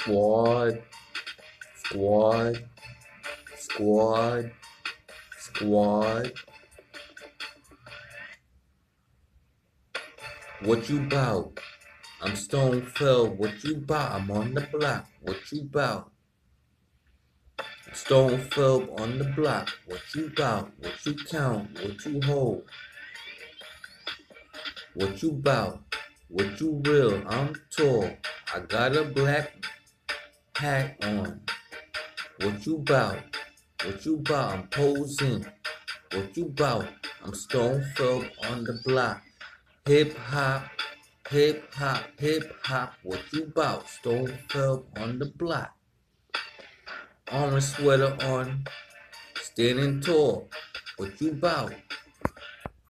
Squad, squad, squad, squad. What you bout? I'm Stone Phil. What you bout? I'm on the block. What you bout? Stone Phil on the block. What you bout? What you count? What you hold? What you bout? What you real? I'm tall. I got a black hat on. What you bout? What you bout? I'm posing. What you bout? I'm Stone Phil on the block. Hip hop, hip hop, hip hop. What you bout? Stone Phil on the block. Orange sweater on, standing tall. What you bout?